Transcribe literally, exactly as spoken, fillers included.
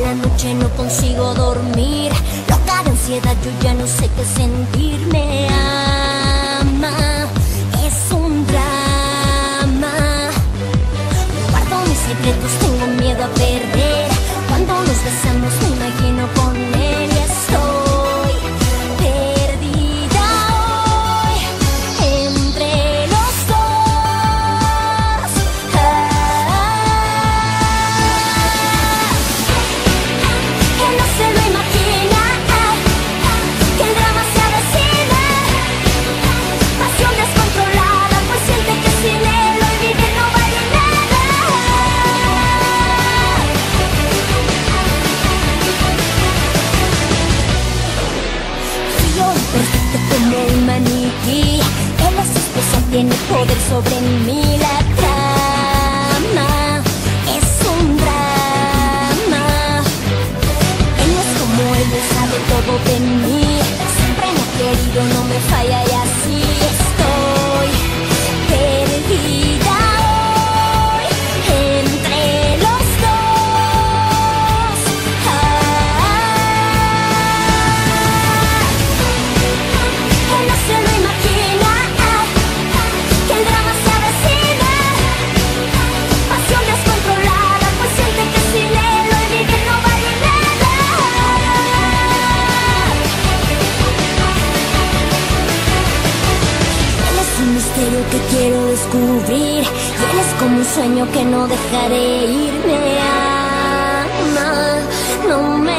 la noche no consigo dormir. Loca de ansiedad, yo ya no sé qué sentir. Me ama, es un drama. Guardo mis secretos, tengo miedo a perder. Cuando nos besamos me imagino con él y estoy perdida hoy entre los dos. Ah, que no se lo imagina, que el drama se avecina. Pasión descontrolada, pues siente que sin él hoy vivir no vale nada. Frío y perfecto como un maniquí, él es esposa, tiene poder sobre mí. La trama es un drama. Él no es como él, él sabe todo de mí. Siempre me ha querido, no me falla y así estoy perdida hoy entre los dos. Ah, que no se lo imagina, que el drama se avecina. Pasión descontrolada, pues siente que sin él hoy vivir no vale nada. Él es un misterio que quiero descubrir, y él es como un sueño que no dejaré ir. Me ama, no me